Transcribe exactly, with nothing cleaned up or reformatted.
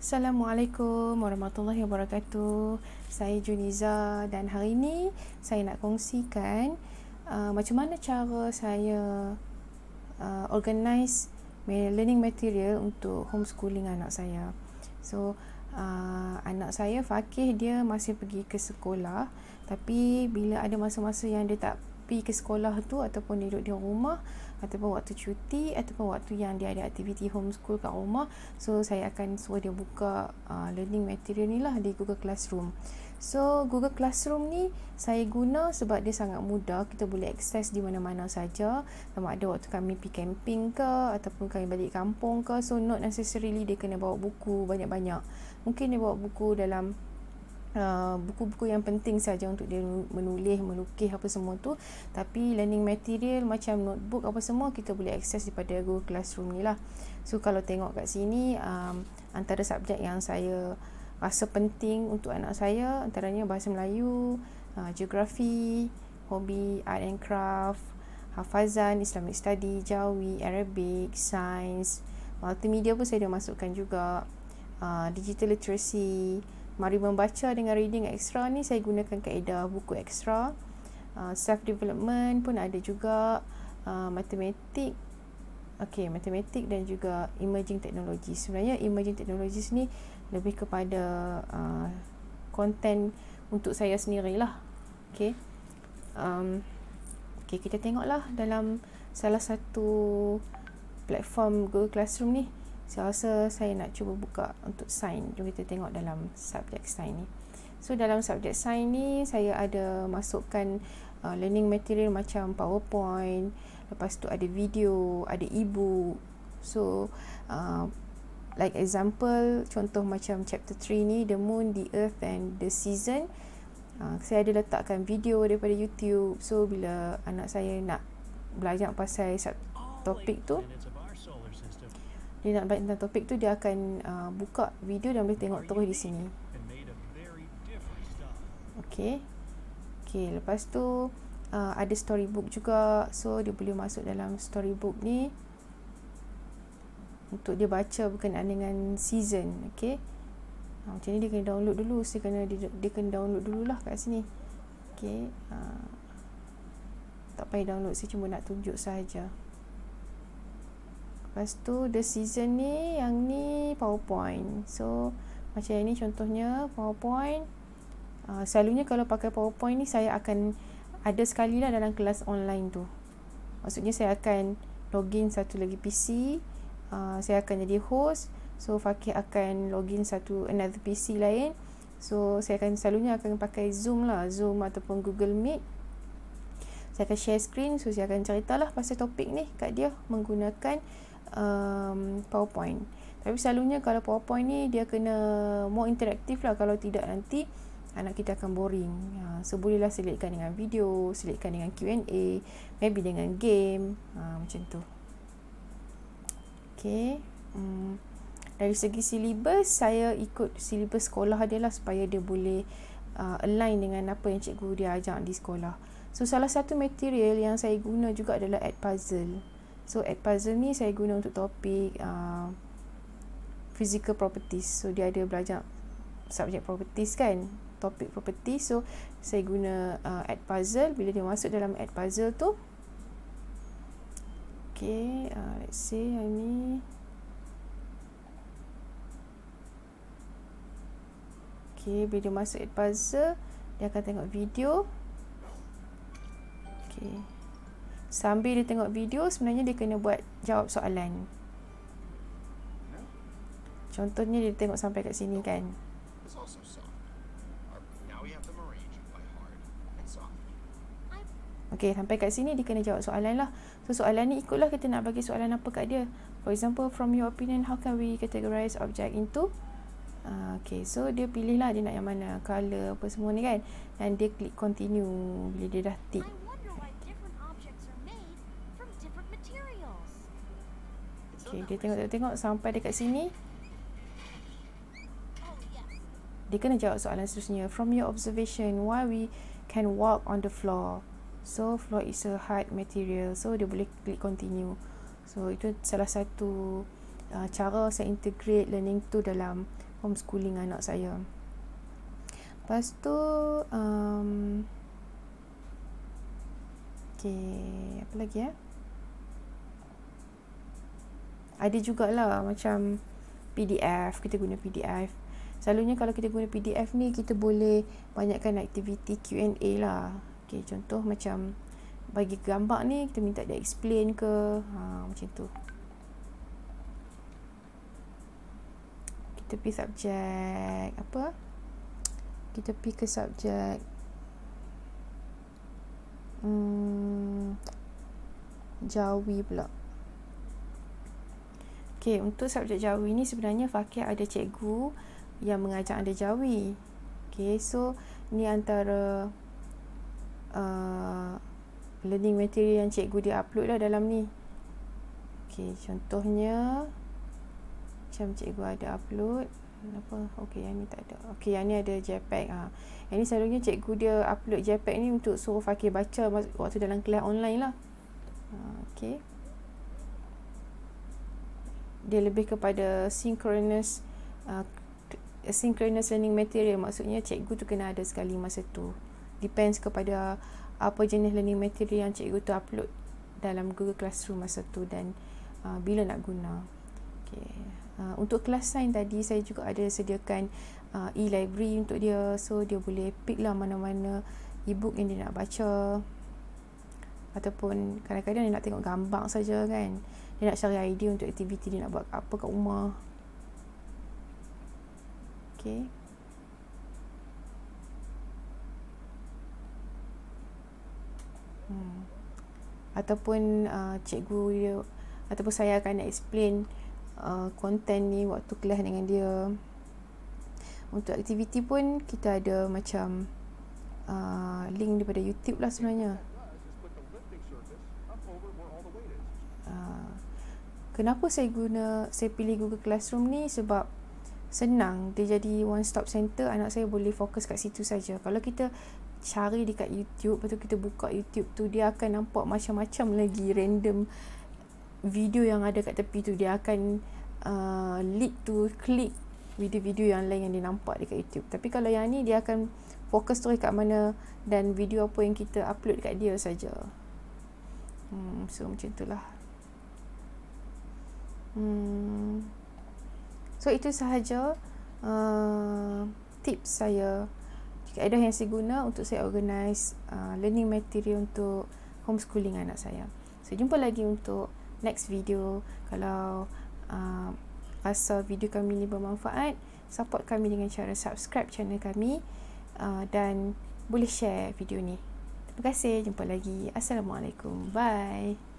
Assalamualaikum warahmatullahi wabarakatuh. Saya Juniza dan hari ini saya nak kongsikan uh, macam mana cara saya uh, organize learning material untuk homeschooling anak saya. So uh, anak saya Fakih, dia masih pergi ke sekolah, tapi bila ada masa-masa yang dia tak pergi ke sekolah tu ataupun duduk di rumah ataupun waktu cuti ataupun waktu yang dia ada aktiviti homeschool kat rumah, so saya akan suruh dia buka uh, learning material ni lah di Google Classroom. So Google Classroom ni saya guna sebab dia sangat mudah, kita boleh akses di mana-mana saja, sama ada waktu kami pergi camping ke ataupun kami balik kampung ke. So not necessarily dia kena bawa buku banyak-banyak, mungkin dia bawa buku dalam Uh, buku-buku yang penting saja untuk dia menulis, melukis apa semua tu, tapi learning material macam notebook apa semua kita boleh akses daripada Google Classroom ni lah. So kalau tengok kat sini, um, antara subjek yang saya rasa penting untuk anak saya antaranya bahasa Melayu, uh, geografi, hobi art and craft, hafazan, Islamic study, Jawi, Arabic, Science, multimedia pun saya dah masukkan juga, uh, digital literacy. Mari membaca dengan reading extra ni saya gunakan kaedah buku ekstra. uh, Self development pun ada juga, uh, matematik, okay, matematik dan juga emerging technologies. Sebenarnya emerging technologies ni lebih kepada uh, content untuk saya sendirilah. Okay, um, okay, kita tengoklah dalam salah satu platform Google Classroom ni. Saya rasa saya nak cuba buka untuk sains. Jom kita tengok dalam subjek sains ni. So dalam subjek sains ni saya ada masukkan uh, learning material macam PowerPoint, lepas tu ada video, ada e-book. So uh, like example, contoh macam chapter three ni, The Moon, The Earth and The Season. uh, Saya ada letakkan video daripada YouTube. So bila anak saya nak belajar pasal topik tu, dia nak belajar tentang topik tu, dia akan uh, buka video dan boleh tengok terus di sini. Okey. Okey, lepas tu uh, ada storybook juga. So dia boleh masuk dalam storybook ni untuk dia baca berkenaan dengan season. Okey. Uh, macam ni dia kena download dulu. Dia kena dia, dia kena download dululah kat sini. Okey. Uh, tak payah download, saya cuma nak tunjuk saja. Lepas tu the season ni, yang ni PowerPoint. So macam ni contohnya PowerPoint. uh, Selalunya kalau pakai PowerPoint ni saya akan ada sekali lah dalam kelas online tu. Maksudnya saya akan login satu lagi P C, uh, saya akan jadi host. So Fakih akan login satu another P C lain. So saya akan selalunya akan pakai Zoom lah, Zoom ataupun Google Meet. Saya akan share screen. So saya akan ceritalah pasal topik ni kat dia menggunakan Um, PowerPoint. Tapi selalunya kalau PowerPoint ni dia kena more interaktif lah, kalau tidak nanti anak kita akan boring. ha, So bolehlah selitkan dengan video, selitkan dengan Q and A, maybe dengan game, ha, macam tu. Okay, hmm. Dari segi silibus, saya ikut silibus sekolah dia lah, supaya dia boleh uh, align dengan apa yang cikgu dia ajar di sekolah. So salah satu material yang saya guna juga adalah Edpuzzle. So Edpuzzle ni saya guna untuk topik uh, physical properties. So dia ada belajar subjek properties kan, topik properties. So saya guna uh, Edpuzzle. Bila dia masuk dalam Edpuzzle tu, okay, uh, let's say yang ni, okay, bila dia masuk Edpuzzle, dia akan tengok video. Okay, sambil dia tengok video, sebenarnya dia kena buat jawab soalan. Contohnya dia tengok sampai kat sini kan. Okey, sampai kat sini dia kena jawab soalan lah. So soalan ni ikutlah kita nak bagi soalan apa kat dia. For example, from your opinion, how can we categorize object into? Uh, okay, so dia pilih lah dia nak yang mana, colour apa semua ni kan. Dan dia klik continue bila dia dah tick. Okay, dia tengok-tengok sampai dekat sini. Dia kena jawab soalan seterusnya. From your observation, why we can walk on the floor? So, floor is a hard material. So, dia boleh klik continue. So, itu salah satu uh, cara saya integrate learning tu dalam homeschooling anak saya. Lepas tu um, okay, apa lagi ya? Ada jugalah macam P D F, kita guna P D F. Selalunya kalau kita guna P D F ni, kita boleh banyakkan aktiviti Q and A lah. Okay, contoh macam bagi gambar ni, kita minta dia explain ke, ha, macam tu. Kita pergi subjek apa? Kita pergi ke subjek hmm, Jawi pula. Okay, untuk subjek Jawi ni sebenarnya Fakih ada cikgu yang mengajar anda Jawi. Okay, so ni antara uh, learning material yang cikgu dia upload lah dalam ni. Okay, contohnya macam cikgu ada upload apa, okay, yang ni tak ada. Okay, yang ni ada JPEG. Ha. Yang ni selalunya cikgu dia upload JPEG ni untuk suruh Fakih baca waktu dalam kelas online lah. Ha, okay, dia lebih kepada synchronous uh, synchronous learning material. Maksudnya cikgu tu kena ada sekali masa tu. Depends kepada apa jenis learning material yang cikgu tu upload dalam Google Classroom masa tu dan uh, bila nak guna. Okay. Uh, untuk kelas sains tadi saya juga ada sediakan uh, e-library untuk dia, so dia boleh pick lah mana-mana e-book yang dia nak baca, ataupun kadang-kadang dia nak tengok gambar saja kan, dia nak cari idea untuk aktiviti dia nak buat apa kat rumah. Okay. Hmm. Ataupun uh, cikgu dia, ataupun saya akan explain uh, konten ni waktu kelas dengan dia. Untuk aktiviti pun kita ada macam uh, link daripada YouTube lah sebenarnya. Uh, kenapa saya guna, saya pilih Google Classroom ni sebab senang, dia jadi one stop center, anak saya boleh fokus kat situ saja. Kalau kita cari dekat YouTube, lepas tu kita buka YouTube tu, dia akan nampak macam-macam lagi random video yang ada kat tepi tu. Dia akan uh, lead to klik video-video yang lain yang dia nampak dekat YouTube. Tapi kalau yang ni, dia akan fokus terus kat mana dan video apa yang kita upload kat dia saja. Hmm, so macam itulah. Hmm. So itu sahaja uh, tips saya, kaedah yang saya guna untuk saya organize uh, learning material untuk homeschooling anak saya. So jumpa lagi untuk next video. Kalau uh, rasa video kami ini bermanfaat, support kami dengan cara subscribe channel kami uh, dan boleh share video ni. Terima kasih, jumpa lagi. Assalamualaikum. Bye.